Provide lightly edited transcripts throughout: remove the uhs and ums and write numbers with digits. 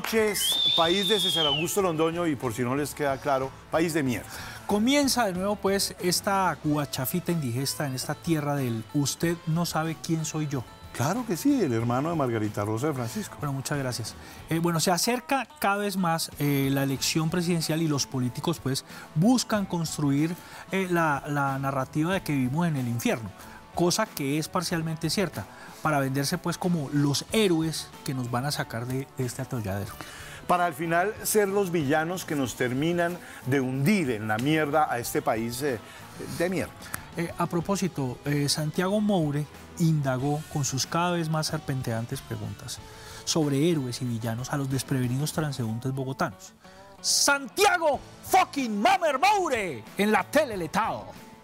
noches, país de César Augusto Londoño y por si no les queda claro, país de mierda. Comienza de nuevo pues esta guachafita indigesta en esta tierra del usted no sabe quién soy yo. Claro que sí, el hermano de Margarita Rosa de Francisco. Bueno, muchas gracias. Bueno, se acerca cada vez más la elección presidencial y los políticos pues buscan construir la narrativa de que vivimos en el infierno, cosa que es parcialmente cierta, para venderse pues como los héroes que nos van a sacar de este atolladero. Para al final ser los villanos que nos terminan de hundir en la mierda a este país de mierda. A propósito, Santiago Moure indagó con sus cada vez más serpenteantes preguntas sobre héroes y villanos a los desprevenidos transeúntes bogotanos. Santiago fucking Mamer Moure en la tele letal.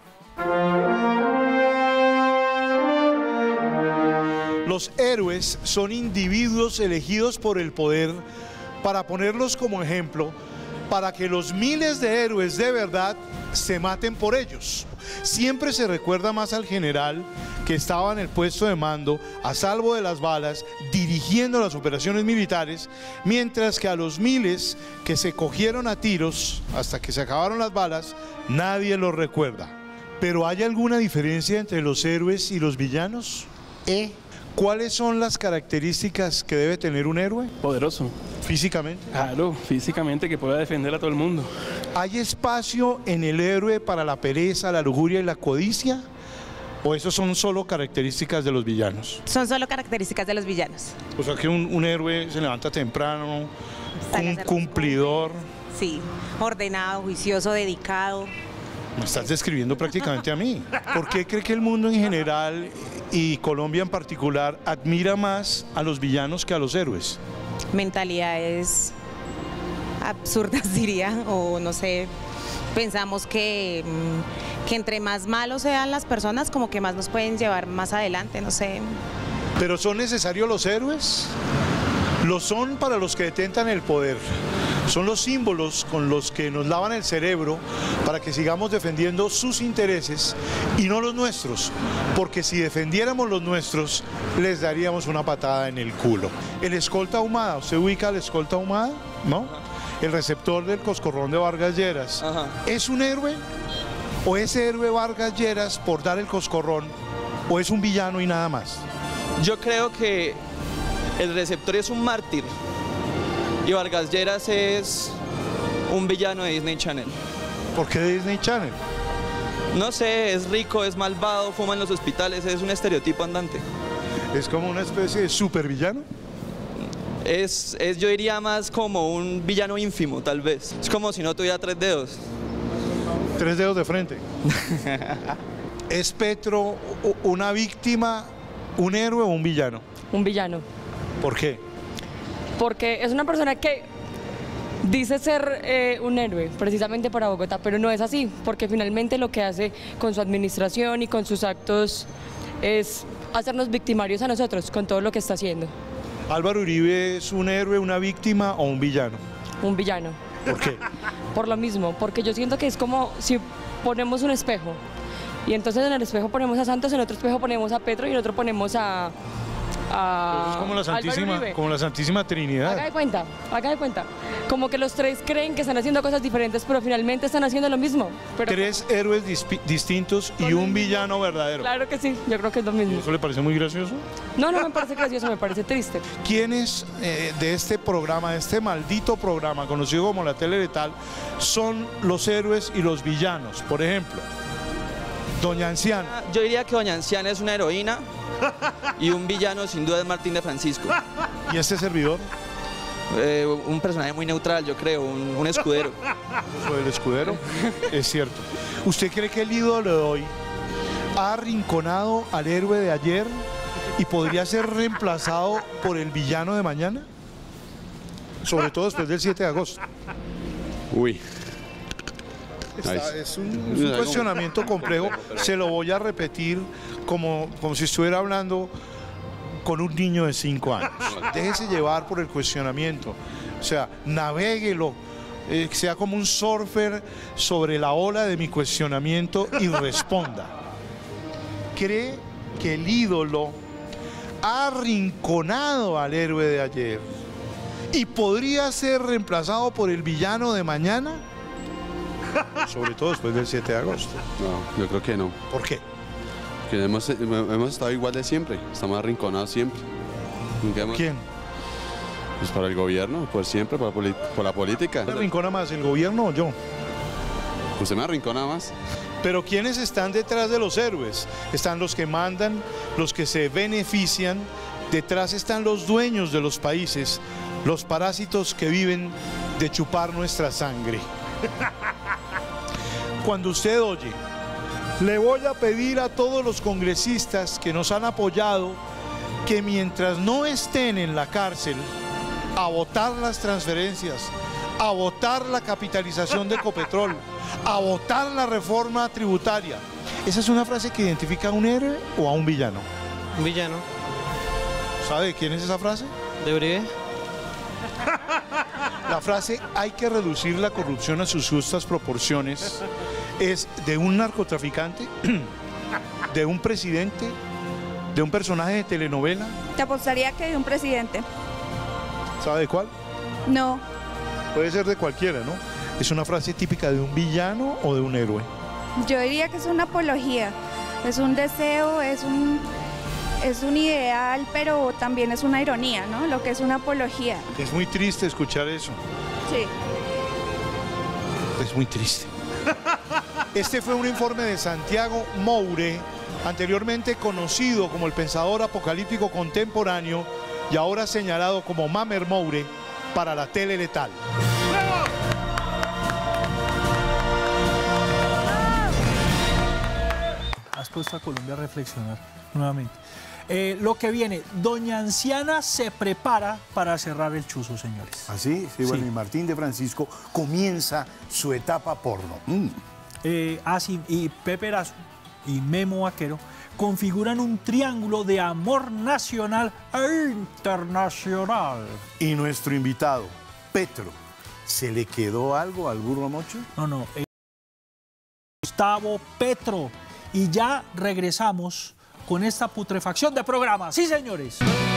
Los héroes son individuos elegidos por el poder para ponerlos como ejemplo, para que los miles de héroes de verdad se maten por ellos. Siempre se recuerda más al general que estaba en el puesto de mando, a salvo de las balas, dirigiendo las operaciones militares, mientras que a los miles que se cogieron a tiros hasta que se acabaron las balas, nadie los recuerda. ¿Pero hay alguna diferencia entre los héroes y los villanos? ¿Cuáles son las características que debe tener un héroe? Poderoso. ¿Físicamente? Claro, físicamente, que pueda defender a todo el mundo. ¿Hay espacio en el héroe para la pereza, la lujuria y la codicia? ¿O eso son solo características de los villanos? Son solo características de los villanos. O sea que un héroe se levanta temprano, un cumplidor. Sí, ordenado, juicioso, dedicado. Me estás describiendo prácticamente a mí. ¿Por qué cree que el mundo en general y Colombia en particular admira más a los villanos que a los héroes? Mentalidades absurdas diría, o no sé, pensamos que entre más malos sean las personas, como que más nos pueden llevar más adelante, no sé. ¿Pero son necesarios los héroes? Lo son para los que detentan el poder. Son los símbolos con los que nos lavan el cerebro para que sigamos defendiendo sus intereses y no los nuestros, porque si defendiéramos los nuestros, les daríamos una patada en el culo. El escolta ahumada, ¿usted ubica al escolta ahumada? ¿No? El receptor del coscorrón de Vargas Lleras. Ajá. ¿Es un héroe? ¿O es héroe Vargas Lleras por dar el coscorrón? ¿O es un villano y nada más? Yo creo que el receptor es un mártir y Vargas Lleras es un villano de Disney Channel. ¿Por qué de Disney Channel? No sé, es rico, es malvado, fuma en los hospitales, es un estereotipo andante. ¿Es como una especie de supervillano? Yo diría más como un villano ínfimo, tal vez. Es como si no tuviera 3 dedos. 3 dedos de frente. ¿Es Petro una víctima, un héroe o un villano? Un villano. ¿Por qué? Porque es una persona que dice ser un héroe precisamente para Bogotá, pero no es así, porque finalmente lo que hace con su administración y con sus actos es hacernos victimarios a nosotros con todo lo que está haciendo. ¿Álvaro Uribe es un héroe, una víctima o un villano? Un villano. ¿Por qué? Por lo mismo, porque yo siento que es como si ponemos un espejo y entonces en el espejo ponemos a Santos, en otro espejo ponemos a Petro y en otro ponemos a es como la Santísima Trinidad. Haga de cuenta. Como que los tres creen que están haciendo cosas diferentes, pero finalmente están haciendo lo mismo. Pero 3 héroes distintos y un villano verdadero. Claro que sí, yo creo que es lo mismo. ¿Eso le parece muy gracioso? No, no me parece gracioso, me parece triste. ¿Quiénes de este programa, de este maldito programa, conocido como la tele letal, son los héroes y los villanos? Por ejemplo, Doña Anciana. Yo diría que Doña Anciana es una heroína y un villano sin duda es Martín de Francisco. ¿Y este servidor? Un personaje muy neutral, yo creo, un escudero. Eso del escudero es cierto. ¿Usted cree que el ídolo de hoy ha arrinconado al héroe de ayer y podría ser reemplazado por el villano de mañana? Sobre todo después del 7 de agosto. Uy. Es un cuestionamiento complejo, se lo voy a repetir como si estuviera hablando con un niño de 5 años. Déjese llevar por el cuestionamiento, o sea, navéguelo, sea como un surfer sobre la ola de mi cuestionamiento y responda. ¿Cree que el ídolo ha arrinconado al héroe de ayer y podría ser reemplazado por el villano de mañana, sobre todo después del 7 de agosto. No, yo creo que no. ¿Por qué? Porque hemos estado igual de siempre, estamos arrinconados siempre. ¿Quién? Pues para el gobierno, por siempre, por la política. ¿Se arrincona más, el gobierno o yo? Usted me arrincona más. Pero ¿quiénes están detrás de los héroes? Están los que mandan, los que se benefician, detrás están los dueños de los países, los parásitos que viven de chupar nuestra sangre. Cuando usted oye, le voy a pedir a todos los congresistas que nos han apoyado que mientras no estén en la cárcel, a votar las transferencias, a votar la capitalización de Ecopetrol, a votar la reforma tributaria. ¿Esa es una frase que identifica a un héroe o a un villano? Un villano. ¿Sabe de quién es esa frase? ¿De Uribe? La frase "hay que reducir la corrupción a sus justas proporciones" es de un narcotraficante, de un presidente, de un personaje de telenovela. Te apostaría que de un presidente. ¿Sabe de cuál? No. Puede ser de cualquiera, ¿no? ¿Es una frase típica de un villano o de un héroe? Yo diría que es una apología, es un deseo, es un ideal, pero también es una ironía, ¿no? Lo que es una apología. Es muy triste escuchar eso. Sí. Es muy triste. Este fue un informe de Santiago Moure, anteriormente conocido como el pensador apocalíptico contemporáneo y ahora señalado como Mamer Moure para la tele letal. Has puesto a Colombia a reflexionar nuevamente. Lo que viene, doña Anciana se prepara para cerrar el chuzo, señores. ¿Así? Sí, bueno, Sí. y Martín de Francisco comienza su etapa porno. Sí, y Pepe Erazo y Memo Vaquero configuran un triángulo de amor nacional e internacional. Y nuestro invitado, Petro, ¿se le quedó algo al burro mocho? No, Gustavo Petro. Y ya regresamos con esta putrefacción de programa. Sí, señores.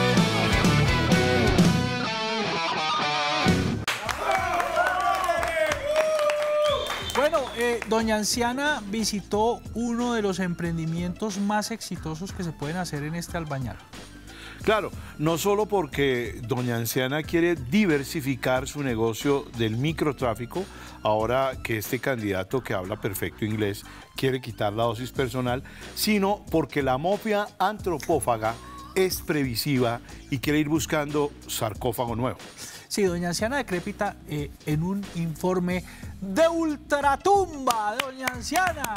Bueno, doña Anciana visitó uno de los emprendimientos más exitosos que se pueden hacer en este Albañal. Claro, no solo porque doña Anciana quiere diversificar su negocio del microtráfico, ahora que este candidato que habla perfecto inglés quiere quitar la dosis personal, sino porque la mafia antropófaga es previsiva y quiere ir buscando sarcófago nuevo. Sí, doña Anciana decrépita en un informe de ultratumba. Doña Anciana.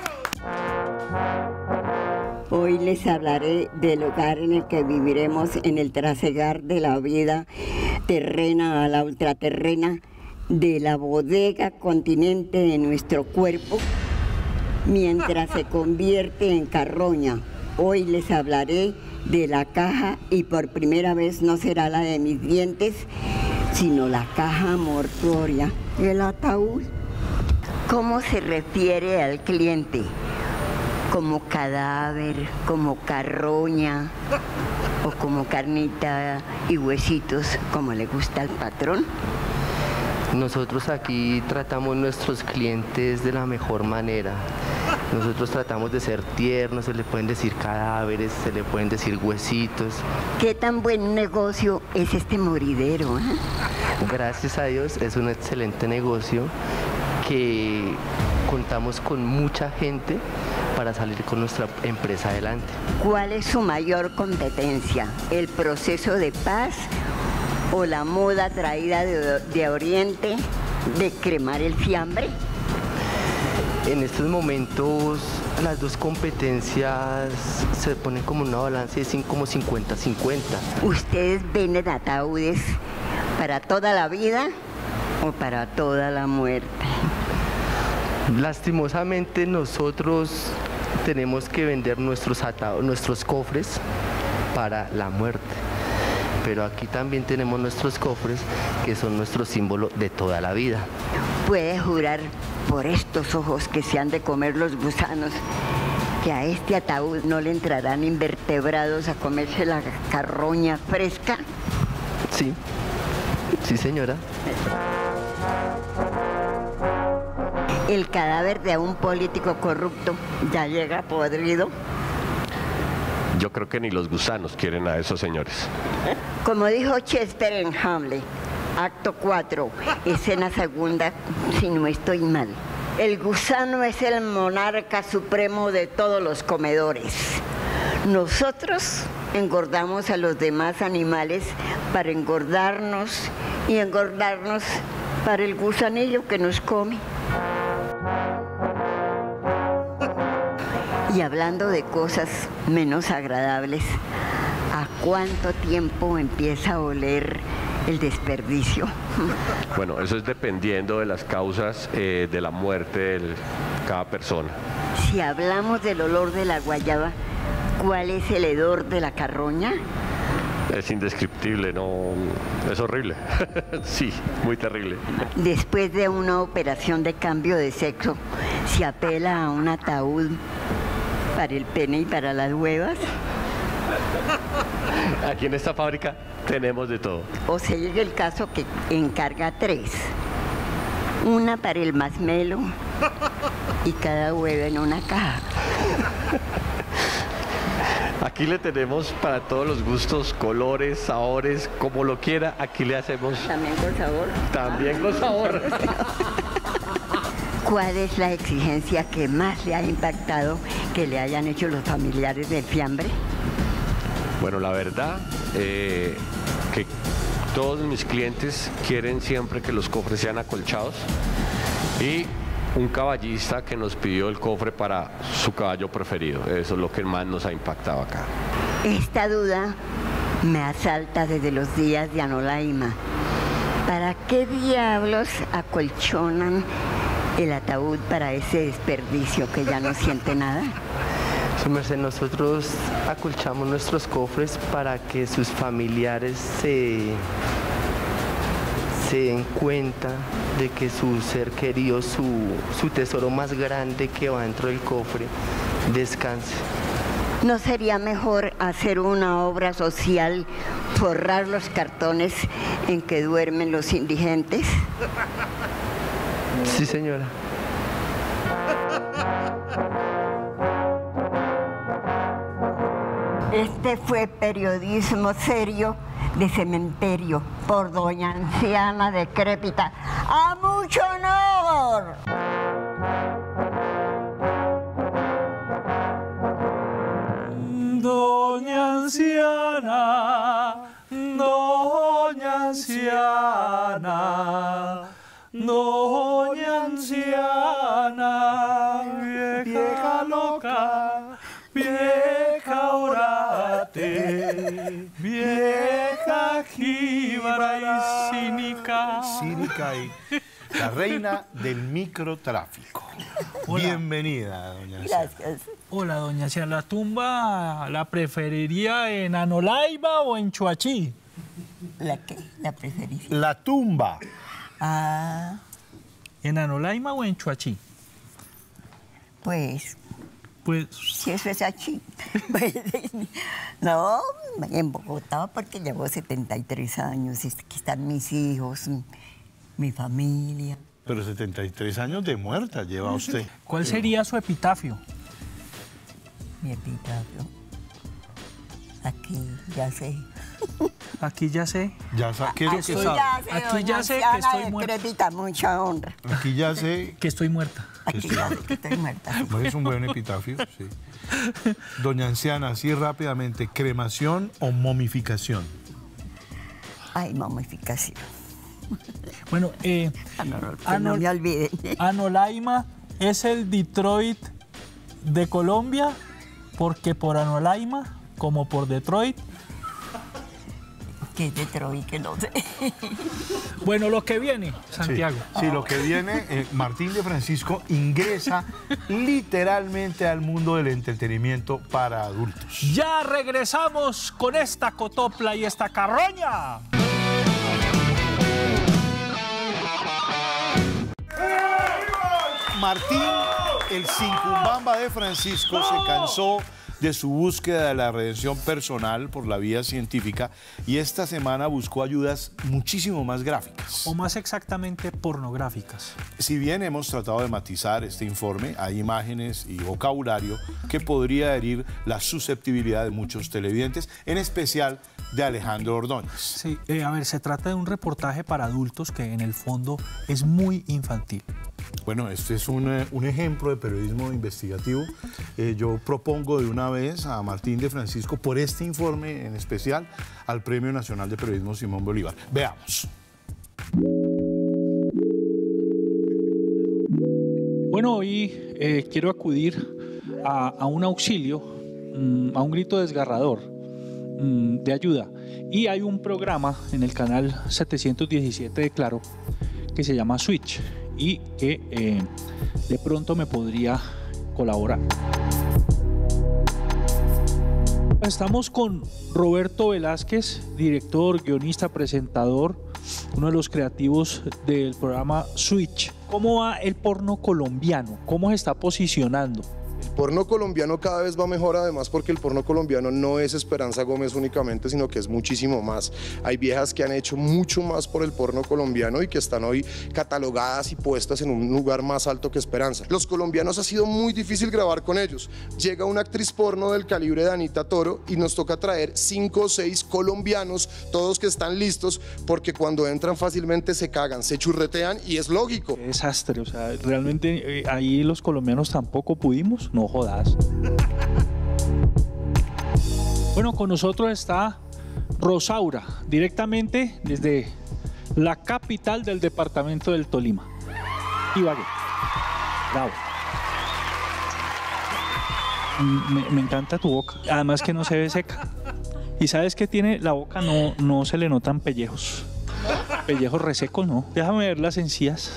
Hoy les hablaré del hogar en el que viviremos en el trasegar de la vida terrena a la ultraterrena, de la bodega continente de nuestro cuerpo, mientras se convierte en carroña. Hoy les hablaré de la caja y por primera vez no será la de mis dientes, sino la caja mortuoria, el ataúd. ¿Cómo se refiere al cliente? Como cadáver, como carroña o como carnita y huesitos, como le gusta al patrón. Nosotros aquí tratamos nuestros clientes de la mejor manera. Nosotros tratamos de ser tiernos, se le pueden decir cadáveres, se le pueden decir huesitos. ¿Qué tan buen negocio es este moridero? Gracias a Dios es un excelente negocio que contamos con mucha gente para salir con nuestra empresa adelante. ¿Cuál es su mayor competencia? ¿El proceso de paz o la moda traída de Oriente de cremar el fiambre? En estos momentos las dos competencias se ponen como una balanza y es como 50-50. ¿Ustedes venden ataúdes para toda la vida o para toda la muerte? Lastimosamente nosotros tenemos que vender nuestros cofres para la muerte. Pero aquí también tenemos nuestros cofres que son nuestro símbolo de toda la vida. ¿Puede jurar por estos ojos que se han de comer los gusanos que a este ataúd no le entrarán invertebrados a comerse la carroña fresca? Sí. Sí, señora. El cadáver de un político corrupto ya llega podrido. Yo creo que ni los gusanos quieren a esos señores. Como dijo Shakespeare en Hamlet, acto 4, escena segunda, si no estoy mal. El gusano es el monarca supremo de todos los comedores. Nosotros engordamos a los demás animales para engordarnos y engordarnos para el gusanillo que nos come. Y hablando de cosas menos agradables, ¿a cuánto tiempo empieza a oler el desperdicio? Bueno, eso es dependiendo de las causas de la muerte de cada persona. Si hablamos del olor de la guayaba, ¿cuál es el hedor de la carroña? Es indescriptible, no, es horrible. Sí, muy terrible. Después de una operación de cambio de sexo, ¿se apela a un ataúd para el pene y para las huevas? Aquí en esta fábrica tenemos de todo. O se llega el caso que encarga 3. Una para el masmelo y cada huevo en una caja. Aquí le tenemos para todos los gustos, colores, sabores, como lo quiera, aquí le hacemos. ¿También con sabor? También con sabor. ¿Cuál es la exigencia que más le ha impactado que le hayan hecho los familiares del fiambre? Bueno, la verdad, que todos mis clientes quieren siempre que los cofres sean acolchados y un caballista que nos pidió el cofre para su caballo preferido. Eso es lo que más nos ha impactado acá. Esta duda me asalta desde los días de Anolaima. ¿Para qué diablos acolchonan el ataúd para ese desperdicio que ya no siente nada? Su merced, nosotros acolchamos nuestros cofres para que sus familiares se den cuenta de que su ser querido, su tesoro más grande que va dentro del cofre, descanse. ¿No sería mejor hacer una obra social, forrar los cartones en que duermen los indigentes? Sí, señora. Este fue periodismo serio de cementerio por doña anciana decrépita. ¡A mucho honor! Doña anciana, doña anciana, doña anciana, vieja loca, vieja orate, vieja jíbara y cínica. Cínica y la reina del microtráfico. Hola. Bienvenida, doña anciana. Gracias. Hola, doña anciana. ¿La tumba la preferiría en Anolaima o en Chuachí? ¿La qué? ¿La preferiría? La tumba. Ah, ¿En Anolaima o en Chuachí? pues, Pues si eso es aquí. Pues, no, en Bogotá porque llevo 73 años. Aquí están mis hijos, mi familia. Pero 73 años de muerta lleva usted. ¿cuál sería su epitafio? Mi epitafio. Aquí, ya sé. Aquí ya sé. Ya sabe, ¿qué es lo que estoy- sabe? Aquí ya sé que anciana estoy muerta. decrépita, mucha honra. Aquí ya sé Que estoy muerta. Aquí ya sé que estoy muerta. ¿No es un buen epitafio? Sí. Doña anciana, así rápidamente, ¿cremación o momificación? Ay, momificación. Bueno, Que no me olviden. Anolaima es el Detroit de Colombia, porque por Anolaima, como por Detroit. Que es Detroit, que no sé. Bueno, lo que viene, Santiago. Sí, lo que viene, Martín de Francisco ingresa literalmente al mundo del entretenimiento para adultos. Ya regresamos con esta cotopla y esta carroña. Martín, el Cincumbamba de Francisco, se cansó de su búsqueda de la redención personal por la vía científica y esta semana buscó ayudas muchísimo más gráficas. O más exactamente pornográficas. Si bien hemos tratado de matizar este informe, hay imágenes y vocabulario que podría herir la susceptibilidad de muchos televidentes, en especial de Alejandro Ordóñez. Sí, a ver, se trata de un reportaje para adultos que en el fondo es muy infantil. Bueno, este es un ejemplo de periodismo investigativo. Yo propongo de una vez a Martín de Francisco, por este informe en especial, al Premio Nacional de Periodismo Simón Bolívar. Veamos. Bueno, hoy quiero acudir a un auxilio, a un grito desgarrador de ayuda. Y hay un programa en el canal 717 de Claro que se llama Switch y que de pronto me podría colaborar. Estamos con Roberto Velázquez, director, guionista, presentador, uno de los creativos del programa Switch. ¿Cómo va el porno colombiano? ¿Cómo se está posicionando? El porno colombiano cada vez va mejor, además porque el porno colombiano no es Esperanza Gómez únicamente, sino que es muchísimo más. Hay viejas que han hecho mucho más por el porno colombiano y que están hoy catalogadas y puestas en un lugar más alto que Esperanza. Los colombianos ha sido muy difícil grabar con ellos. Llega una actriz porno del calibre de Anita Toro y nos toca traer 5 o 6 colombianos, todos que están listos, porque cuando entran fácilmente se cagan, se churretean y es lógico. Qué desastre, o sea, realmente ahí los colombianos tampoco pudimos. No jodas. Bueno, con nosotros está Rosaura, directamente desde la capital del departamento del Tolima, Ibagué. Bravo. Me encanta tu boca, además que no se ve seca. Y sabes que tiene la boca, no se le notan pellejos. Pellejos resecos, no. Déjame ver las encías.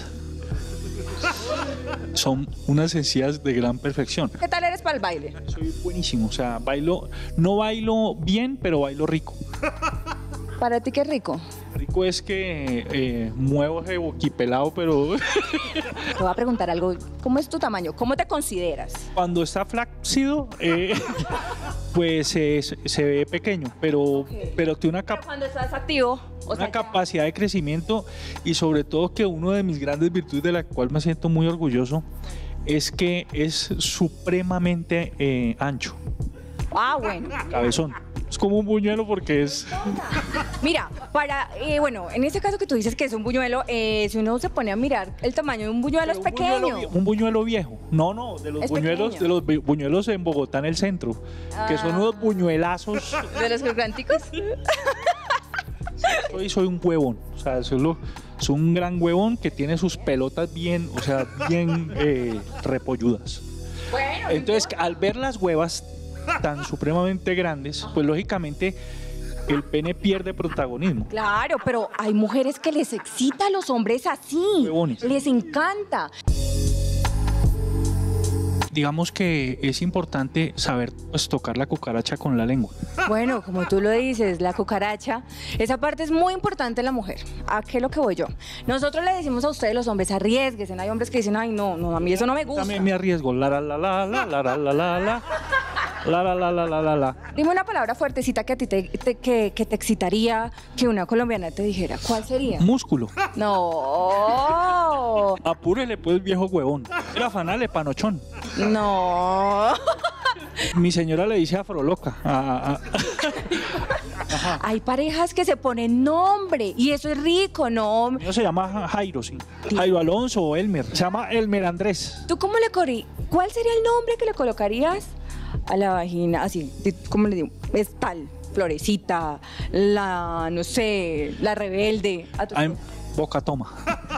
Son unas encías de gran perfección. ¿Qué tal eres para el baile? Soy buenísimo, o sea, no bailo bien, pero bailo rico. ¿Para ti qué es rico? Rico es que muevo ese boquipelado, pero... Te voy a preguntar algo, ¿cómo es tu tamaño? ¿Cómo te consideras? Cuando está flácido, pues se ve pequeño, pero tiene cuando estás activo... Una capacidad de crecimiento y sobre todo que una de mis grandes virtudes de la cual me siento muy orgulloso es que es supremamente ancho. Ah, bueno. Cabezón. Es como un buñuelo porque es... Mira, bueno, en este caso que tú dices que es un buñuelo, si uno se pone a mirar el tamaño de un buñuelo es pequeño. Un buñuelo viejo. No, de los buñuelos en Bogotá en el centro, que son unos buñuelazos. ¿De los gigánticos? Soy un huevón, o sea, soy un gran huevón que tiene sus pelotas bien, o sea, bien repolludas. Bueno, entonces, al ver las huevas tan supremamente grandes, pues lógicamente el pene pierde protagonismo. Claro, pero hay mujeres que les excita a los hombres así. Huevones. Les encanta. Digamos que es importante saber pues, tocar la cucaracha con la lengua. Bueno, como tú lo dices, la cucaracha, esa parte es muy importante en la mujer. ¿A qué es lo que voy yo? Nosotros le decimos a ustedes los hombres, arriesguense. Hay hombres que dicen, ay, no, a mí eso no me gusta. También me arriesgo. La. Dime una palabra fuertecita que a ti que te excitaría que una colombiana te dijera. ¿Cuál sería? Músculo. No. Apúrele pues, viejo huevón. Era afanale, panochón. No. Mi señora le dice afroloca. Hay parejas que se ponen nombre y eso es rico, ¿no? El mío se llama Jairo, sí. Jairo Alonso o Elmer. Se llama Elmer Andrés. ¿Tú cómo le corrí? ¿Cuál sería el nombre que le colocarías a la vagina? Así, ¿cómo le digo? Es tal, Florecita, no sé, la rebelde. Boca toma.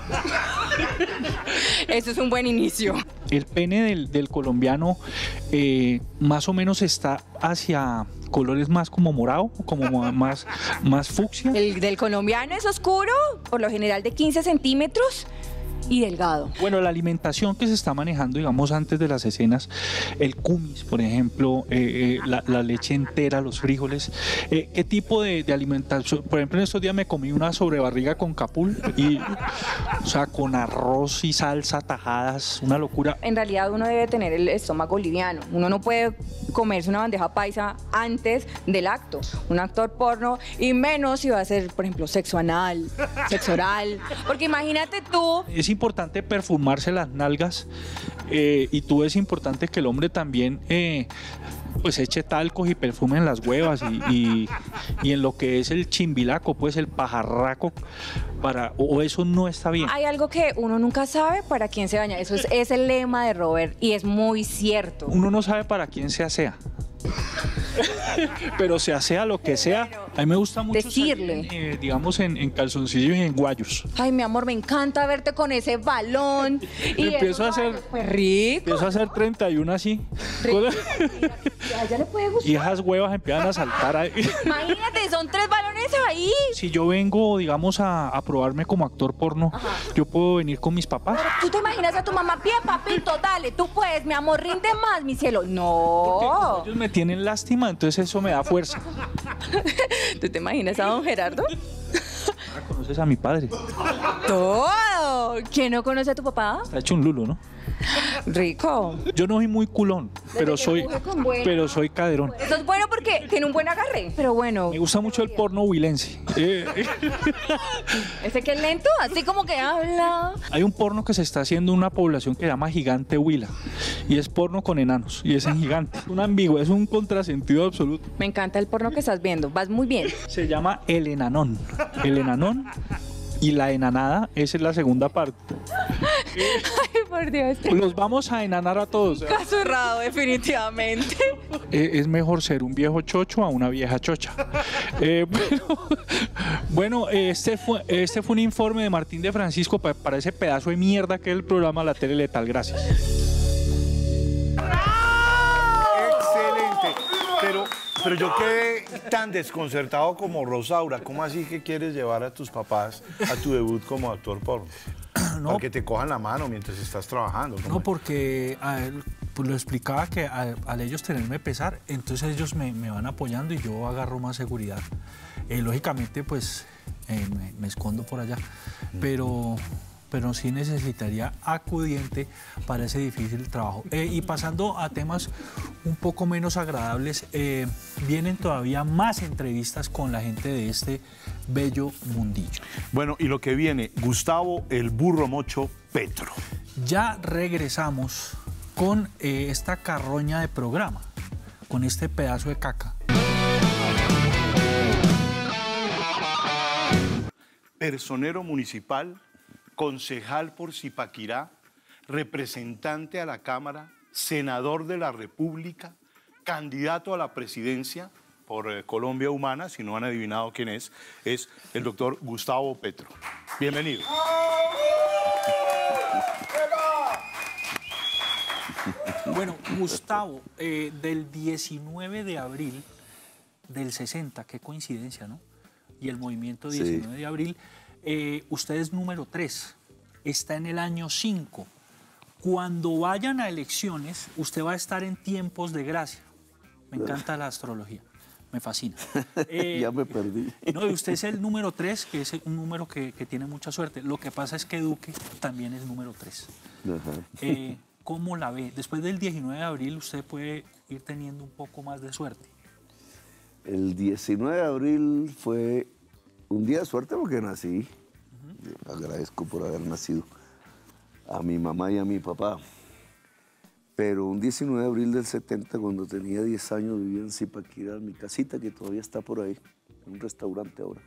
Eso es un buen inicio. El pene del colombiano más o menos está hacia colores más como morado, como más fucsia. El del colombiano es oscuro, por lo general de 15 centímetros y delgado. Bueno, la alimentación que se está manejando, digamos, antes de las escenas, el kumis, por ejemplo, la leche entera, los frijoles, ¿qué tipo de alimentación? Por ejemplo, en estos días me comí una sobrebarriga con capul, y, o sea, con arroz y salsa, tajadas, una locura. En realidad uno debe tener el estómago liviano. Uno no puede comerse una bandeja paisa antes del acto. Un actor porno, y menos si va a hacer, por ejemplo, sexo anal, sexo oral. Porque imagínate tú. Es importante perfumarse las nalgas, y tú es importante que el hombre también pues eche talcos y perfume en las huevas y en lo que es el chimbilaco, pues el pajarraco, o eso no está bien. Hay algo que uno nunca sabe para quién se baña. Eso es el lema de Robert y es muy cierto. Uno no sabe para quién se asea. Pero se asea lo que sea. A mí me gusta mucho decirle, salir, digamos, en calzoncillos y en guayos. Ay, mi amor, me encanta verte con ese balón. Y empiezo a hacer, pues rico. Empiezo a hacer 31 así. A ella le puede gustar. Y esas huevas empiezan a saltar ahí. Imagínate, son 3 balones ahí. Si yo vengo, digamos, a probarme como actor porno, yo puedo venir con mis papás. Pero tú te imaginas a tu mamá, bien, papito, dale, tú puedes, mi amor, rinde más, mi cielo. No. Porque ellos me tienen lástima, entonces eso me da fuerza. ¿Tú te imaginas a don Gerardo? Ahora conoces a mi padre. Todo. ¿Quién no conoce a tu papá? Está hecho un lulo, ¿no? Rico. Yo no soy muy culón, pero soy caderón. Eso es bueno porque tiene un buen agarre. Pero bueno. Me gusta mucho el porno huilense. Ese que es lento, así como que habla. Hay un porno que se está haciendo en una población que se llama Gigante Huila. Y es porno con enanos. Y es en gigante. Un ambiguo, es un contrasentido absoluto. Me encanta el porno que estás viendo. Vas muy bien. Se llama El Enanón. El Enanón. Y la enanada, esa es la segunda parte. Ay, por Dios. Los vamos a enanar a todos. Caso errado, definitivamente. Es mejor ser un viejo chocho a una vieja chocha. Bueno, este fue un informe de Martín de Francisco para ese pedazo de mierda que es el programa La Tele Letal. Gracias. Excelente. Pero yo quedé tan desconcertado como Rosaura. ¿Cómo así que quieres llevar a tus papás a tu debut como actor porno? No. Para que te cojan la mano mientras estás trabajando. No, porque pues lo explicaba que al ellos tenerme pesar, entonces ellos me van apoyando y yo agarro más seguridad. Lógicamente, pues me escondo por allá, pero sí necesitaría acudiente para ese difícil trabajo. Y pasando a temas un poco menos agradables, vienen todavía más entrevistas con la gente de este bello mundillo. Bueno, y lo que viene, Gustavo el Burro Mocho Petro. Ya regresamos con esta carroña de programa, con este pedazo de caca. Personero municipal, concejal por Zipaquirá, representante a la Cámara, senador de la República, candidato a la presidencia por Colombia Humana, si no han adivinado quién es el doctor Gustavo Petro. Bienvenido. Bueno, Gustavo, del 19 de abril del 60, qué coincidencia, ¿no? Y el movimiento 19 de abril, usted es número 3, está en el año 5. Cuando vayan a elecciones, usted va a estar en tiempos de gracia. Me encanta la astrología, me fascina. Ya me perdí. No, y usted es el número 3, que es un número que tiene mucha suerte. Lo que pasa es que Duque también es número 3. ¿Cómo la ve? Después del 19 de abril usted puede ir teniendo un poco más de suerte. El 19 de abril fue un día de suerte porque nací. Agradezco por haber nacido a mi mamá y a mi papá. Pero un 19 de abril del 70, cuando tenía 10 años, vivía en Zipaquirá, en mi casita, que todavía está por ahí, en un restaurante ahora.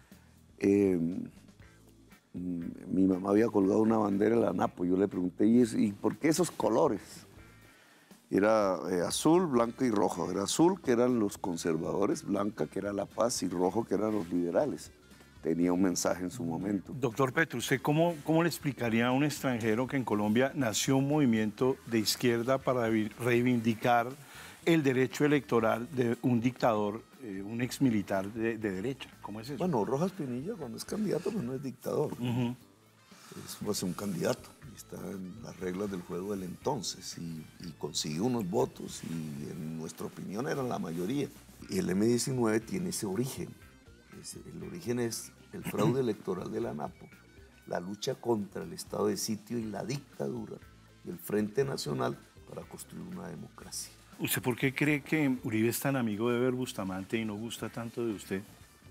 Mi mamá había colgado una bandera en la Napo. Yo le pregunté, ¿y por qué esos colores? Era azul, blanco y rojo. Era azul, que eran los conservadores, blanca, que era la paz, y rojo, que eran los liberales. Tenía un mensaje en su momento. Doctor Petro, ¿usted cómo le explicaría a un extranjero que en Colombia nació un movimiento de izquierda para reivindicar el derecho electoral de un dictador, un exmilitar de derecha? ¿Cómo es eso? Bueno, Rojas Pinilla, cuando es candidato, pues no es dictador. es pues, un candidato, y está en las reglas del juego del entonces, y consiguió unos votos, y en nuestra opinión eran la mayoría. Y el M-19 tiene ese origen. El origen es el fraude electoral de la ANAPO, la lucha contra el estado de sitio y la dictadura, y el Frente Nacional para construir una democracia. ¿Usted por qué cree que Uribe es tan amigo de Eber Bustamante y no gusta tanto de usted?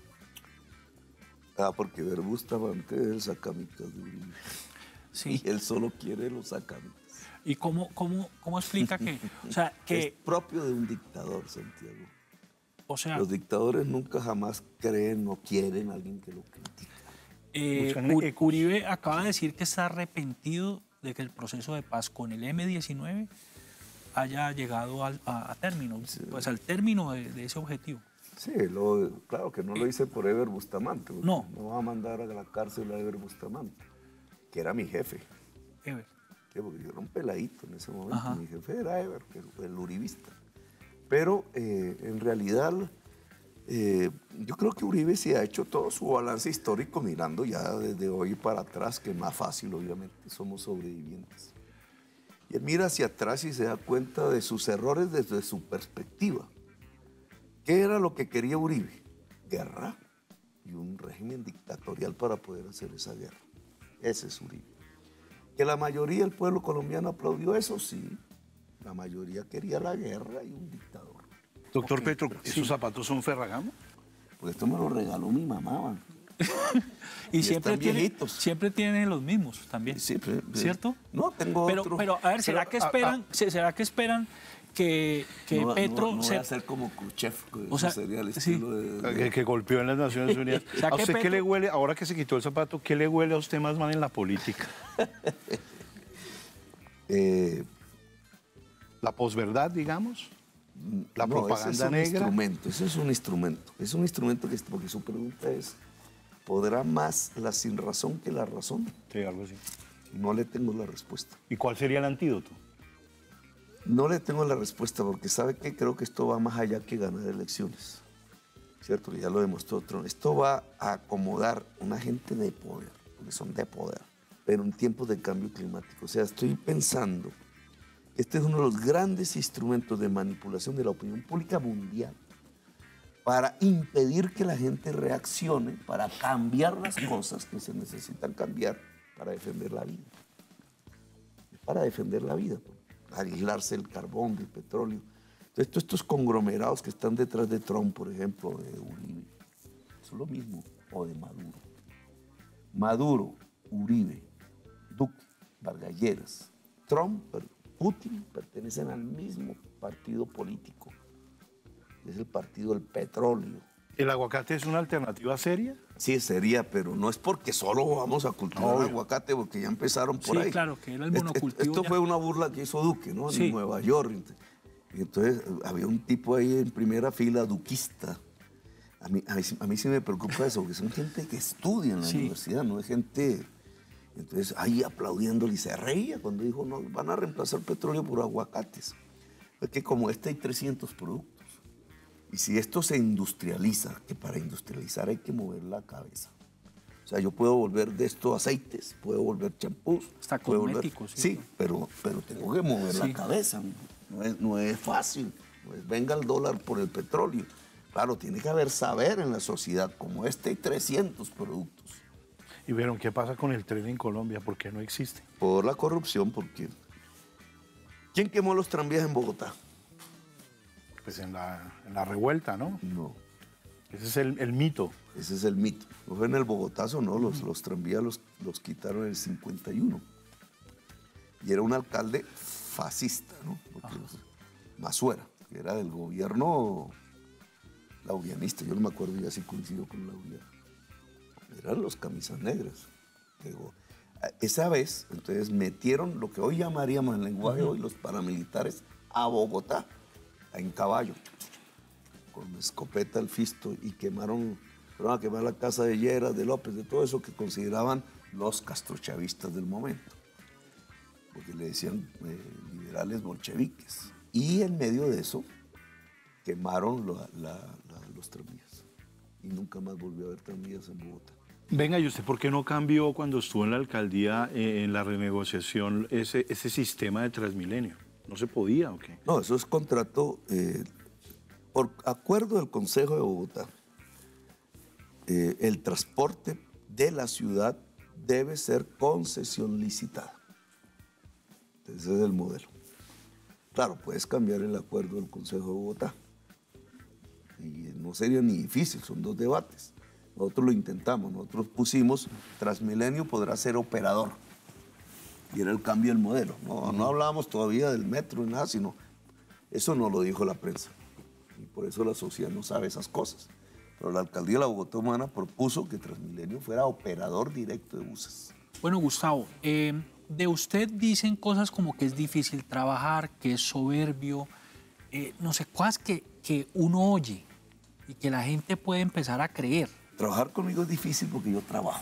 Porque Eber Bustamante es el sacamitas de Uribe. Sí. Y él solo quiere los sacamitas. ¿Y cómo explica que, o sea, que es propio de un dictador, Santiago? O sea, los dictadores nunca jamás creen o quieren a alguien que lo critica. Uribe acaba de decir que está arrepentido de que el proceso de paz con el M-19 haya llegado a término, sí. Pues al término de ese objetivo. Sí, claro que no lo hice por Eber Bustamante. No va a mandar a la cárcel a Eber Bustamante, que era mi jefe. Eber. Sí, porque yo era un peladito en ese momento. Ajá. Mi jefe era Eber, el uribista. Pero en realidad yo creo que Uribe se ha hecho todo su balance histórico mirando ya desde hoy para atrás, que es más fácil, obviamente, somos sobrevivientes. Y él mira hacia atrás y se da cuenta de sus errores desde su perspectiva. ¿Qué era lo que quería Uribe? Guerra y un régimen dictatorial para poder hacer esa guerra. Ese es Uribe. ¿Que la mayoría del pueblo colombiano aplaudió eso? Sí. La mayoría quería la guerra y un dictador. Doctor Petro, ¿esos zapatos son Ferragamo? Pues esto me lo regaló mi mamá. y siempre tienen los mismos también, siempre, ¿cierto? No, tengo otro. Pero a ver, ¿será que esperan que Petro... No voy a ser como Khrushchev, o sea, sería el estilo de... Que golpeó en las Naciones Unidas. ¿A usted qué le huele, ahora que se quitó el zapato, qué le huele a usted más mal en la política? ¿La posverdad, digamos? ¿La propaganda negra? Ese es un instrumento. Es un instrumento porque su pregunta es, ¿podrá más la sinrazón que la razón? Sí, algo así. No le tengo la respuesta. ¿Y cuál sería el antídoto? No le tengo la respuesta porque sabe que creo que esto va más allá que ganar elecciones. ¿Cierto? Ya lo demostró Trump. Esto va a acomodar una gente de poder, porque son de poder, pero en tiempos de cambio climático. O sea, estoy pensando que este es uno de los grandes instrumentos de manipulación de la opinión pública mundial para impedir que la gente reaccione, para cambiar las cosas que se necesitan cambiar para defender la vida. Para defender la vida, aislarse el carbón, del petróleo. Entonces, estos conglomerados que están detrás de Trump, por ejemplo, de Uribe, son lo mismo, o de Maduro. Maduro, Uribe, Duque, Vargas Lleras, Trump, Putin pertenecen al mismo partido político. Es el partido del petróleo. ¿El aguacate es una alternativa seria? Sí, sería, pero no es porque solo vamos a cultivar aguacate, porque ya empezaron por ahí. Sí, claro, que era el monocultivo. Esto fue una burla que hizo Duque, ¿no? Sí. En Nueva York. Y entonces había un tipo ahí en primera fila, duquista. A mí sí me preocupa eso, porque son gente que estudia en la universidad, no es gente... Entonces ahí aplaudiéndole y se reía cuando dijo, no, van a reemplazar petróleo por aguacates. Es que como hay 300 productos. Y si esto se industrializa, que para industrializar hay que mover la cabeza. O sea, yo puedo volver de esto aceites, puedo volver champús. Hasta cosméticos. Sí, pero tengo que mover la cabeza. No es fácil. Pues venga el dólar por el petróleo. Claro, tiene que haber saber en la sociedad, como hay 300 productos. ¿Y vieron qué pasa con el tren en Colombia? ¿Por qué no existe? Por la corrupción, porque... ¿Quién quemó los tranvías en Bogotá? Pues en la revuelta, ¿no? No. Ese es el mito. Ese es el mito. No fue en el Bogotazo, no. Los tranvías los quitaron en el 51. Y era un alcalde fascista, ¿no? Mazuera, que era del gobierno laurianista. Yo no me acuerdo ya si coincidió con Laureano. Eran los camisas negras. Esa vez, entonces, metieron lo que hoy llamaríamos en lenguaje hoy los paramilitares a Bogotá, en caballo, con escopeta al fisto, y fueron a quemar la casa de Lleras, de López, de todo eso que consideraban los castrochavistas del momento, porque le decían liberales bolcheviques. Y en medio de eso, quemaron los tranvías. Y nunca más volvió a haber tranvías en Bogotá. Venga, ¿y usted por qué no cambió cuando estuvo en la alcaldía en la renegociación ese sistema de Transmilenio? ¿No se podía o qué? No, eso es contrato por acuerdo del Consejo de Bogotá. El transporte de la ciudad debe ser concesión licitada. Ese es el modelo. Claro, puedes cambiar el acuerdo del Consejo de Bogotá. Y no sería ni difícil, son 2 debates. Nosotros lo intentamos, nosotros pusimos Transmilenio podrá ser operador. Y era el cambio del modelo. No hablábamos todavía del metro ni nada, sino eso no lo dijo la prensa. Y por eso la sociedad no sabe esas cosas. Pero la alcaldía de la Bogotá Humana propuso que Transmilenio fuera operador directo de buses. Bueno, Gustavo, de usted dicen cosas como que es difícil trabajar, que es soberbio, no sé, cosas que uno oye y que la gente puede empezar a creer. Trabajar conmigo es difícil porque yo trabajo.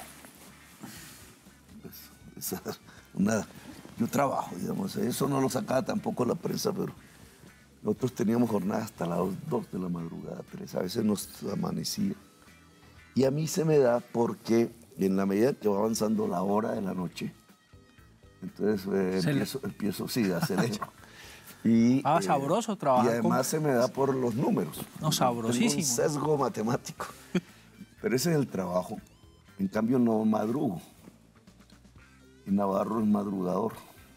Yo trabajo, digamos, eso no lo sacaba tampoco la prensa, pero nosotros teníamos jornadas hasta las 2 de la madrugada, 3, a veces nos amanecía. Y a mí se me da porque en la medida que va avanzando la hora de la noche, entonces empiezo sí, a hacer eso. Y, sabroso trabajar. Y además se me da por los números. No, sabrosísimo. Tengo un sesgo matemático. Pero ese es el trabajo. En cambio no madrugo. Y Navarro es madrugador.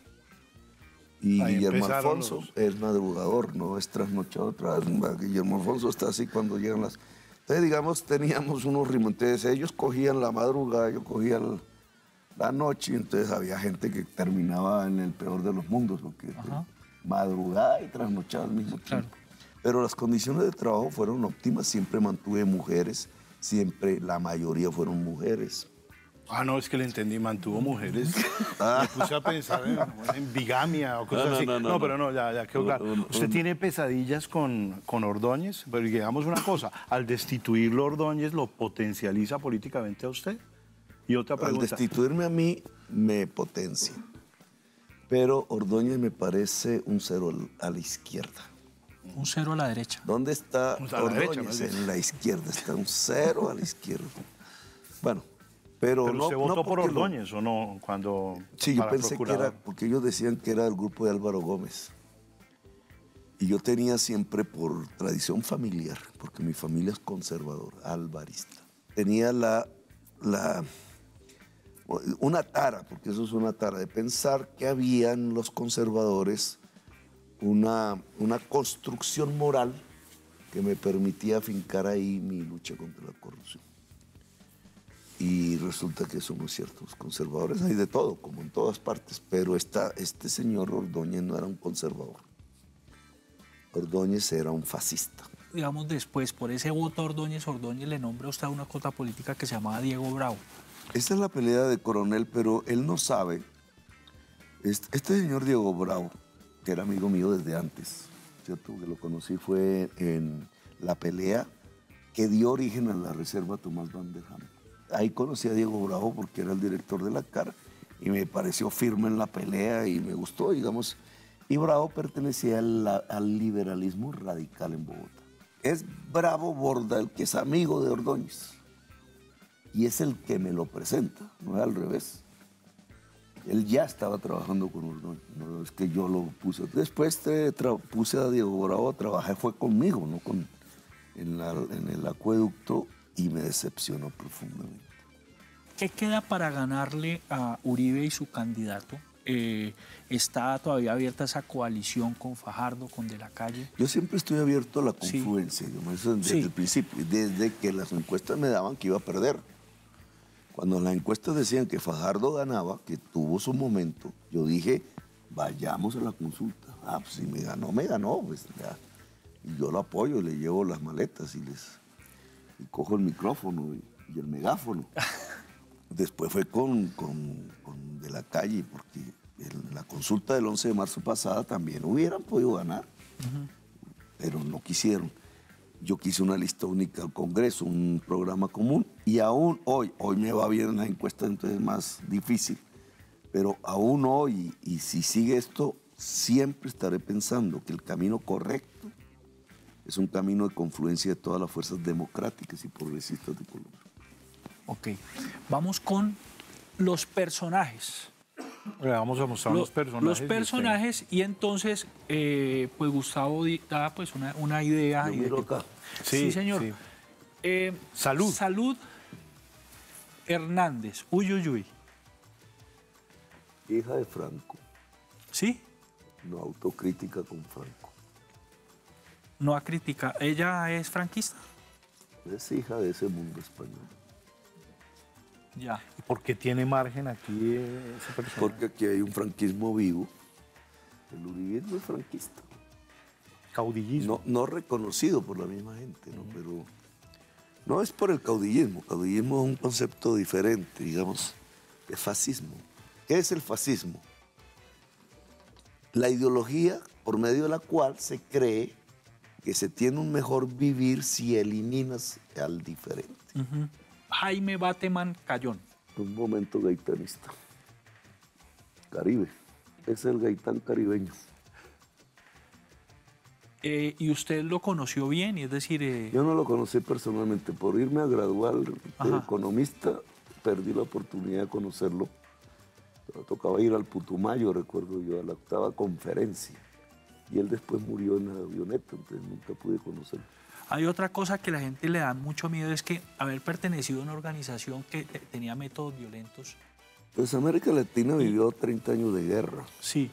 Y ahí Guillermo Alfonso es madrugador, no es trasnochado. Guillermo Alfonso está así cuando llegan las... Entonces, digamos, teníamos unos ritmos. Entonces, ellos cogían la madrugada, yo cogía la noche, y entonces había gente que terminaba en el peor de los mundos, porque madrugada y trasnochada al mismo tiempo. Pero las condiciones de trabajo fueron óptimas, siempre mantuve mujeres, siempre la mayoría fueron mujeres. Ah, no, es que le entendí, mantuvo mujeres. Me puse a pensar en bigamia o cosas así. No, pero no, ya quedó claro. ¿Usted tiene pesadillas con Ordóñez? Pero digamos una cosa, al destituirlo Ordóñez, ¿lo potencializa políticamente a usted? Y otra pregunta. Al destituirme a mí, me potencia. Pero Ordóñez me parece un 0 a la izquierda. Un 0 a la derecha. ¿Dónde está Ordóñez? En la izquierda, está un 0 a la izquierda. Bueno, pero no, usted votó por Ordóñez o no cuando... Sí, yo pensé que era, porque ellos decían que era del grupo de Álvaro Gómez. Y yo tenía siempre por tradición familiar, porque mi familia es conservadora, alvarista. Tenía una tara, porque eso es una tara, de pensar que había en los conservadores una construcción moral que me permitía afincar ahí mi lucha contra la corrupción. Y resulta que eso no es cierto. Los conservadores hay de todo, como en todas partes, pero este señor Ordóñez no era un conservador. Ordóñez era un fascista. Digamos después, por ese voto a Ordóñez le nombra a usted a una cota política que se llamaba Diego Bravo. Esa es la pelea de Coronel, pero él no sabe. Este señor Diego Bravo, que era amigo mío desde antes, ¿cierto? Que lo conocí fue en la pelea que dio origen a la reserva Tomás Van der Ham. Ahí conocí a Diego Bravo porque era el director de la CAR y me pareció firme en la pelea y me gustó, digamos. Y Bravo pertenecía al liberalismo radical en Bogotá. Es Bravo Borda el que es amigo de Ordóñez y es el que me lo presenta, no es al revés. Él ya estaba trabajando con Ordóñez, no es que yo lo puse. Después puse a Diego Bravo a trabajar, fue conmigo, no en el acueducto, y me decepcionó profundamente. ¿Qué queda para ganarle a Uribe y su candidato? ¿Está todavía abierta esa coalición con Fajardo, con De la Calle? Yo siempre estoy abierto a la confluencia, eso desde el principio, desde que las encuestas me daban que iba a perder. Cuando las encuestas decían que Fajardo ganaba, que tuvo su momento, yo dije, vayamos a la consulta. Ah, pues si me ganó, pues ya. Y yo lo apoyo, le llevo las maletas y cojo el micrófono y el megáfono. Después fue con De la Calle, porque en la consulta del 11 de marzo pasada también hubieran podido ganar, pero no quisieron. Yo quise una lista única al Congreso, un programa común, y aún hoy me va bien en las encuestas, entonces es más difícil, pero aún hoy, y si sigue esto, siempre estaré pensando que el camino correcto es un camino de confluencia de todas las fuerzas democráticas y progresistas de Colombia. Ok. Vamos con los personajes. Vamos a mostrar los personajes. Los personajes, y entonces, pues Gustavo da pues una idea. Yo miro acá. Sí, señor. sí. Salud. Salud Hernández. Uy, uy, uy. Hija de Franco. ¿Sí? No autocrítica con Franco. No ha criticado. ¿Ella es franquista? Es hija de ese mundo español. Ya. ¿Y por qué tiene margen aquí ese personaje? Porque aquí hay un franquismo vivo. El uribismo es franquista. Caudillismo. No reconocido por la misma gente, ¿no? Pero no es por el caudillismo. Caudillismo es un concepto diferente, digamos, de fascismo. ¿Qué es el fascismo? La ideología por medio de la cual se cree que se tiene un mejor vivir si eliminas al diferente. Jaime Bateman Cayón. Un momento gaitanista. Caribe. Es el gaitán caribeño. ¿Y usted lo conoció bien? Es decir... Yo no lo conocí personalmente. Por irme a graduar de economista, perdí la oportunidad de conocerlo. Pero tocaba ir al Putumayo, recuerdo yo, a la 8ª conferencia. Y él después murió en la avioneta, entonces nunca pude conocerlo. Hay otra cosa que la gente le da mucho miedo, es que haber pertenecido a una organización que tenía métodos violentos. Pues América Latina vivió 30 años de guerra. Sí.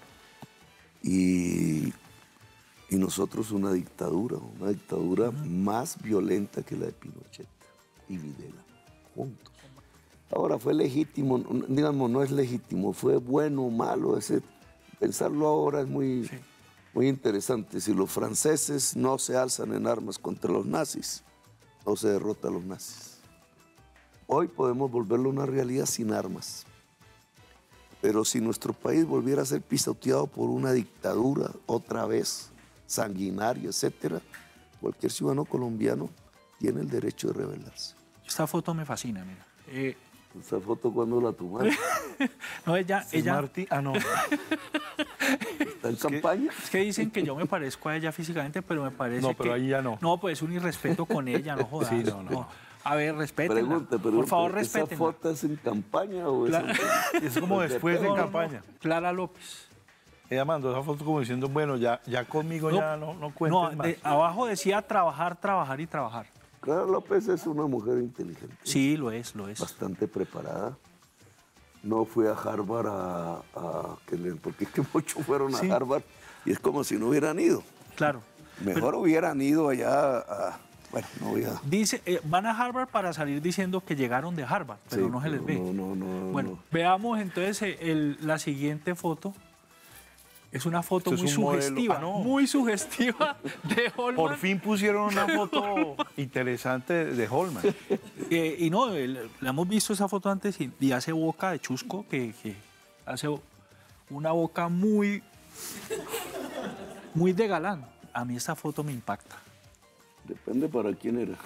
Y nosotros una dictadura más violenta que la de Pinochet y Videla, juntos. Ahora, fue legítimo, digamos, no es legítimo, fue bueno o malo, pensarlo ahora es muy interesante. Si los franceses no se alzan en armas contra los nazis, no se derrota a los nazis. Hoy podemos volverlo una realidad sin armas. Pero si nuestro país volviera a ser pisoteado por una dictadura otra vez, sanguinaria, etcétera, cualquier ciudadano colombiano tiene el derecho de rebelarse. Esta foto me fascina, mira. ¿Esa foto cuándo la tomaron? No, ella... Martí, no. ¿Está en campaña? Es que dicen que yo me parezco a ella físicamente, pero me parece que... No, pero ahí ya no. No, pues es un irrespeto con ella, no jodas. Sí, no. A ver, respétenla. Por favor, respétenla. ¿Esa foto es en campaña o es como después de campaña? Clara López. Ella mandó esa foto como diciendo, bueno, ya conmigo ya no cuentes más. Abajo decía trabajar, trabajar y trabajar. Clara López es una mujer inteligente. Sí, lo es. Bastante preparada. No fue a Harvard porque es que muchos fueron a Harvard y es como si no hubieran ido. Claro. Mejor hubieran ido allá a... Bueno, no voy a... Dice, van a Harvard para salir diciendo que llegaron de Harvard, pero no se les ve. No. Bueno, veamos entonces la siguiente foto. Es una foto muy sugestiva, muy sugestiva de Holman. Por fin pusieron una foto interesante de Holman. Y no, le hemos visto esa foto antes y hace boca de chusco, que hace una boca muy de galán. A mí esta foto me impacta. Depende para quién era.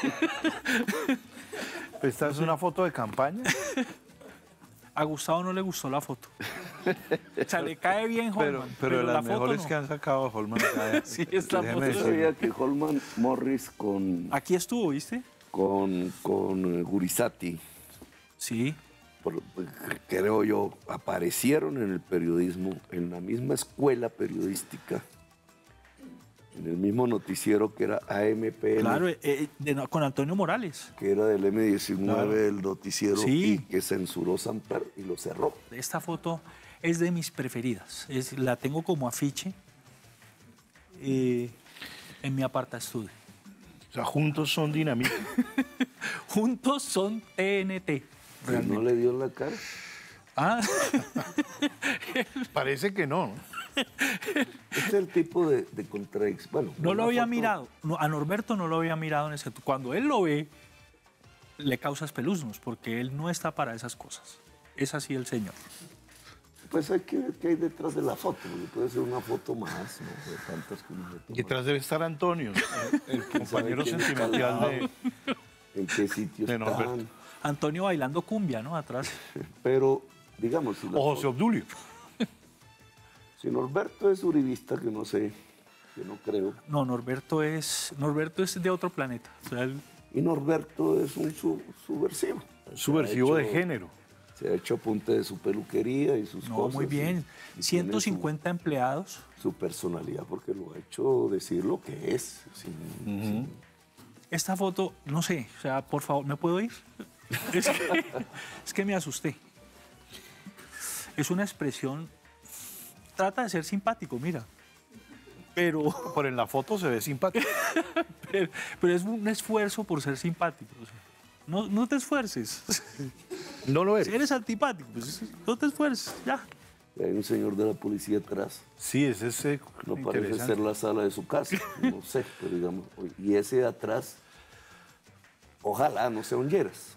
¿Esta es una foto de campaña? A Gustavo no le gustó la foto. O sea, le cae bien Holman. Pero de las la mejores foto no. que han sacado a Holman. Sí, esta foto. Yo sabía que Holman Morris con... Aquí estuvo, ¿viste? Con Gurizati. Sí. Creo yo, aparecieron en el periodismo, en la misma escuela periodística, en el mismo noticiero que era AMPN. Claro, con Antonio Morales. Que era del M19, claro. El noticiero, y que censuró Samper y lo cerró. Esta foto es de mis preferidas. La tengo como afiche en mi apartaestudio. O sea, juntos son dinamita. Juntos son TNT. ¿No le dio en la cara? Ah. Parece que no. Este es el tipo de contradicción. Bueno, no lo había mirado. No, a Norberto no lo había mirado en ese. Cuando él lo ve, le causa espeluznos, porque él no está para esas cosas. Es así el señor. Pues hay que ver qué hay detrás de la foto, porque puede ser una foto más, ¿no? De tantas que uno toma. Detrás debe estar Antonio, el compañero sentimental de... ¿En qué sitio de Norberto? están? Antonio bailando cumbia, ¿no? Atrás. Pero, digamos... Si o José Obdulio. Si Norberto es uribista, que no sé, que no creo. No, Norberto es de otro planeta. O sea, y Norberto es un subversivo. Subversivo de género. Se ha hecho a punta de su peluquería y sus cosas. Muy bien. Y 150 empleados. Su personalidad, porque lo ha hecho decir lo que es. Esta foto, no sé, o sea, por favor, ¿me puedo ir? Es que me asusté. Es una expresión, trata de ser simpático, mira. Pero en la foto se ve simpático. pero es un esfuerzo por ser simpático. O sea, no te esfuerces. No lo eres. Si eres antipático, pues no te esfuerces, ya. Hay un señor de la policía atrás. Sí, ese no parece ser la sala de su casa, no sé, pero digamos. Y ese de atrás, ojalá no sea un Lleras.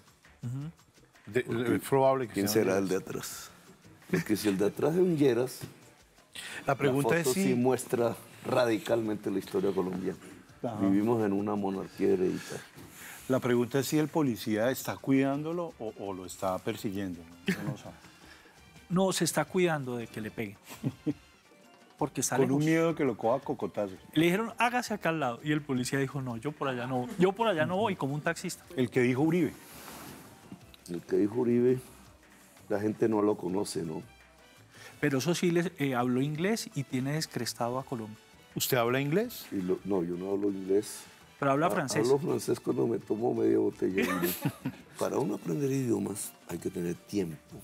Es probable que ¿Quién sea un será Lleras. el de atrás? Porque si el de atrás es un Lleras, la pregunta foto es si sí muestra radicalmente la historia colombiana. Ajá. Vivimos en una monarquía hereditaria. La pregunta es si el policía está cuidándolo o lo está persiguiendo. No sabe. No, se está cuidando de que le peguen. Porque está Con lejos. un miedo que lo coja a cocotazos. Le dijeron, hágase acá al lado. Y el policía dijo, no, yo por allá no. Yo por allá no voy, como un taxista. El que dijo Uribe. El que dijo Uribe, la gente no lo conoce, ¿no? Pero eso sí, habló inglés y tiene descrestado a Colombia. ¿Usted habla inglés? No, yo no hablo inglés. Pero habla francés. Hablo francés cuando me tomo media botella de vino. Para uno aprender idiomas hay que tener tiempo.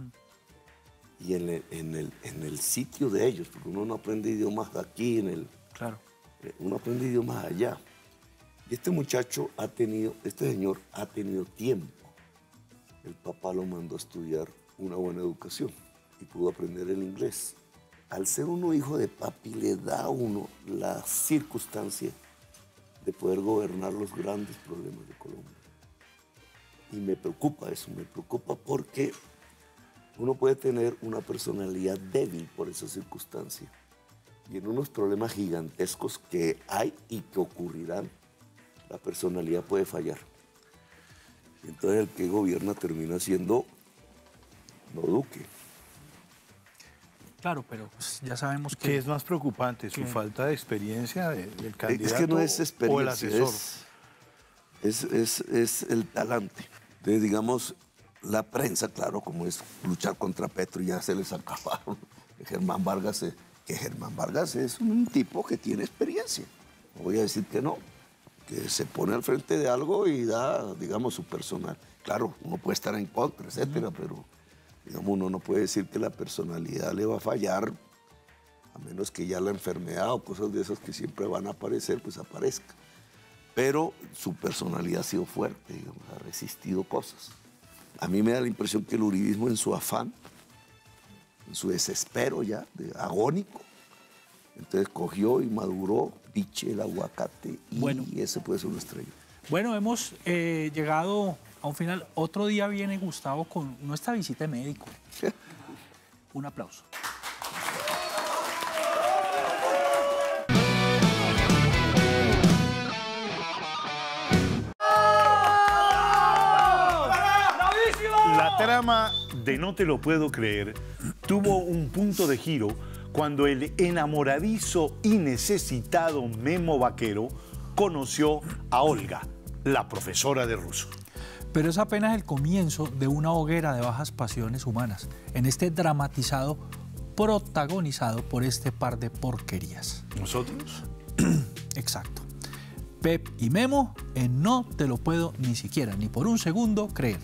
Y en el sitio de ellos, porque uno no aprende idiomas aquí, Claro. Uno aprende idiomas allá. Y este muchacho este señor ha tenido tiempo. El papá lo mandó a estudiar una buena educación y pudo aprender el inglés. Al ser uno hijo de papi, le da a uno la circunstancia de poder gobernar los grandes problemas de Colombia. Y me preocupa eso, me preocupa porque uno puede tener una personalidad débil por esa circunstancia. Y en unos problemas gigantescos que hay y que ocurrirán, la personalidad puede fallar. Y entonces el que gobierna termina siendo no Duque. Claro, pero pues, ya sabemos que... ¿Qué es más preocupante? ¿Su falta de experiencia del candidato es que no es experiencia, o el asesor? Es el talante. Entonces, digamos, la prensa, claro, como es luchar contra Petro, ya se les acabaron. Germán Vargas es un tipo que tiene experiencia. No voy a decir que no, que se pone al frente de algo y da, digamos, su personal. Claro, uno puede estar en contra, etcétera, pero digamos, uno no puede decir que la personalidad le va a fallar, a menos que ya la enfermedad o cosas de esas que siempre van a aparecer, pues aparezca. Pero su personalidad ha sido fuerte, digamos, ha resistido cosas. A mí me da la impresión que el uribismo en su afán, en su desespero ya, agónico, entonces cogió y maduró, piche el aguacate y ese puede ser una estrella. Bueno, hemos llegado a un final. Otro día viene Gustavo con nuestra visita de médico. Un aplauso. La trama de No te lo puedo creer tuvo un punto de giro cuando el enamoradizo y necesitado Memo Vaquero conoció a Olga, la profesora de ruso. Pero es apenas el comienzo de una hoguera de bajas pasiones humanas, en este dramatizado protagonizado por este par de porquerías. ¿Nosotros? Exacto. Pep y Memo en No te lo puedo ni siquiera, ni por un segundo creer.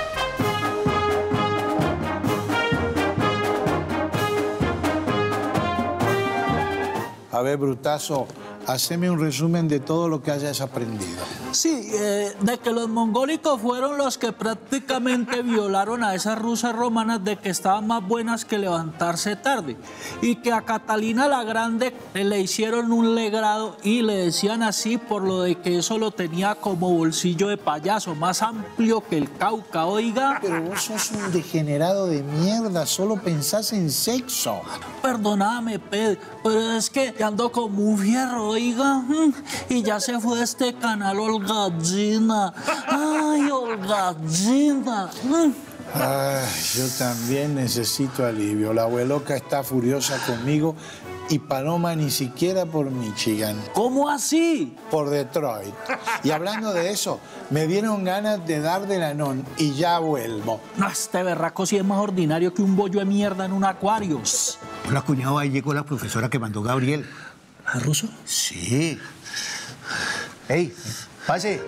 A ver, Brutazo, haceme un resumen de todo lo que hayas aprendido. Sí, de que los mongólicos fueron los que prácticamente violaron a esas rusas romanas, de que estaban más buenas que levantarse tarde, y que a Catalina la Grande le hicieron un legrado y le decían así por lo de que eso lo tenía como bolsillo de payaso, más amplio que el Cauca, oiga. Pero vos sos un degenerado de mierda, solo pensás en sexo. Perdóname, Pedro, pero es que ando como un fierro, oiga, y ya se fue este canal Olgallina. Ay, Olgallina. Ay, yo también necesito alivio. La abueloca está furiosa conmigo y Paloma ni siquiera por Michigan. ¿Cómo así? Por Detroit. Y hablando de eso, me dieron ganas de dar de lanón y ya vuelvo. No, este berraco sí es más ordinario que un bollo de mierda en un acuario. Hola, cuñado, ahí llegó la profesora que mandó Gabriel. ¿A ruso? Sí. Ey, pase.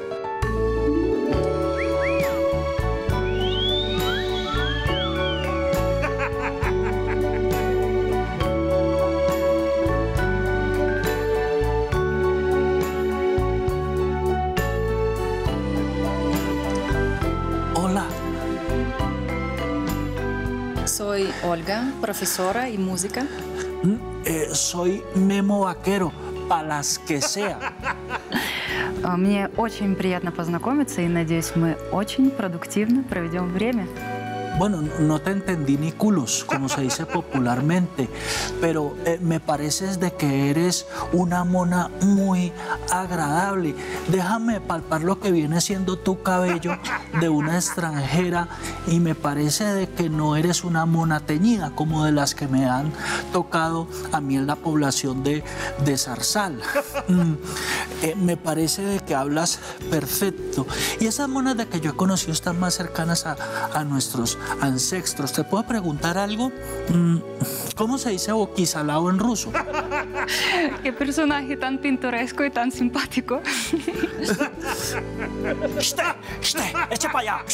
Hola. Soy Olga, profesora y música. Soy Memo Vaquero, para las que sea. Мне очень приятно познакомиться и надеюсь, мы очень продуктивно проведем время. Bueno, no te entendí ni culos, como se dice popularmente, pero me pareces de que eres una mona muy agradable. Déjame palpar lo que viene siendo tu cabello de una extranjera y me parece de que no eres una mona teñida, como de las que me han tocado a mí en la población de Zarzal. Me parece de que hablas perfecto. Y esas monas de que yo he conocido están más cercanas a nuestros ancestros. ¿Te puedo preguntar algo? ¿Cómo se dice boquisalao en ruso? Qué personaje tan pintoresco y tan simpático. ¡Eche para allá!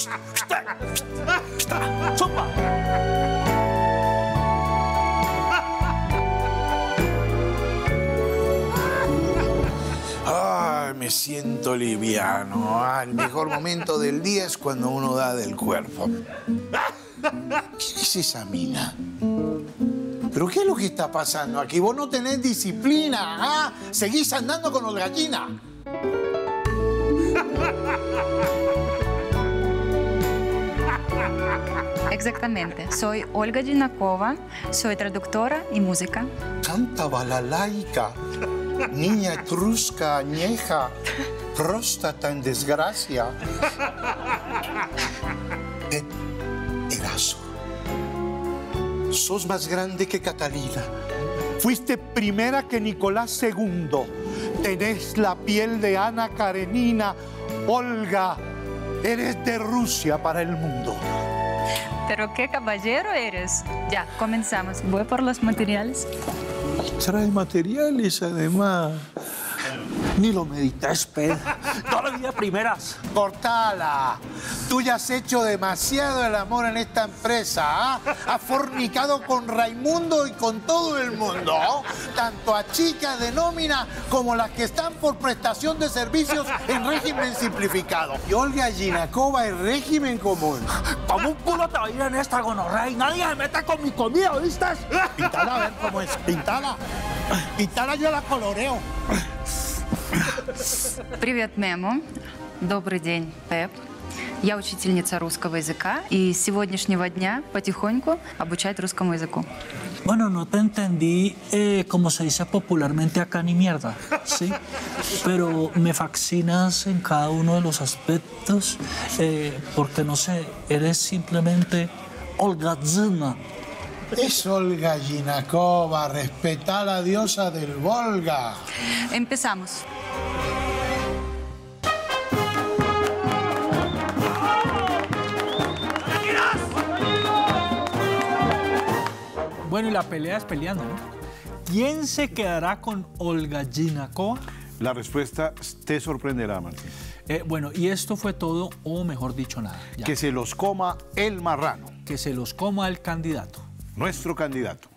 ¡Sopa! Ay, me siento liviano. El mejor momento del día es cuando uno da del cuerpo. ¿Quién es esa mina? ¿Pero qué es lo que está pasando aquí? Vos no tenés disciplina, ¿ah? Seguís andando con los gallinas. Exactamente. Soy Olga Jinakova, soy traductora y música. Santa balalaica, niña etrusca, añeja, próstata en desgracia. Eraso, sos más grande que Catalina. Fuiste primera que Nicolás II. Tenés la piel de Ana Karenina. Olga, eres de Rusia para el mundo. Pero qué caballero eres. Ya, comenzamos. Voy por los materiales. Trae materiales, además. Ni lo meditas, Pedro. Toda la vida primeras. Cortala. Tú ya has hecho demasiado el amor en esta empresa, ¿ah? Has fornicado con Raimundo y con todo el mundo, ¿no? Tanto a chicas de nómina como las que están por prestación de servicios en régimen simplificado. Y Olga Jinakova en régimen común. Como un culo te va a ir en esta gonorrea y nadie se meta con mi comida, ¿viste? Pintala a ver cómo es. Pintala. Pintala, yo la coloreo. Привет, Мемо. Добрый день, Пеп. Я учительница русского языка и с сегодняшнего дня потихоньку обучать русскому языку. Bueno, no te entendí como se dice popularmente acá ni mierda, ¿sí? Pero me fascinas en cada uno de los aspectos porque, no sé, eres simplemente Olga Zina. Es Olga Jinakova, respetá a la diosa del Volga. Empezamos. Bueno, y la pelea es peleando, ¿no? ¿Quién se quedará con Olga Jinakova? La respuesta te sorprenderá, Martín. Bueno, y esto fue todo, o mejor dicho, nada. Ya. Que se los coma el marrano. Que se los coma el candidato. Nuestro candidato.